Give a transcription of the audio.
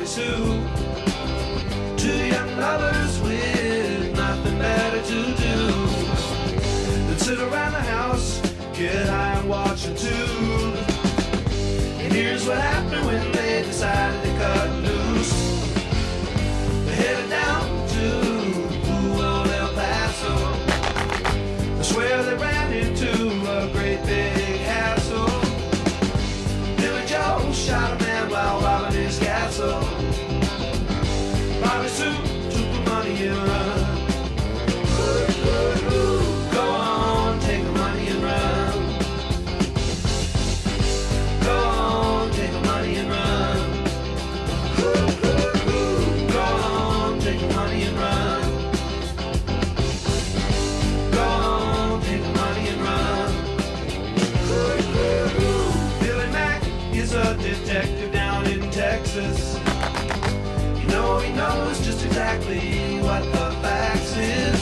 Bobby Sue. Two young lovers with nothing better to do than sit around the house, get high and watch a tune. And here's what happened when they decided to cut loose. They headed down to old El Paso. I swear they ran into a great big hassle. Billy Joe shot a man while robbing his castle. Bobby Sue took the money and run. Go on, take the money and run. Go on, take the money and run. Go on, take the money and run. Go on, take the money and run. Billy Mack is a detective down in Texas. You know he knows just exactly what the facts is.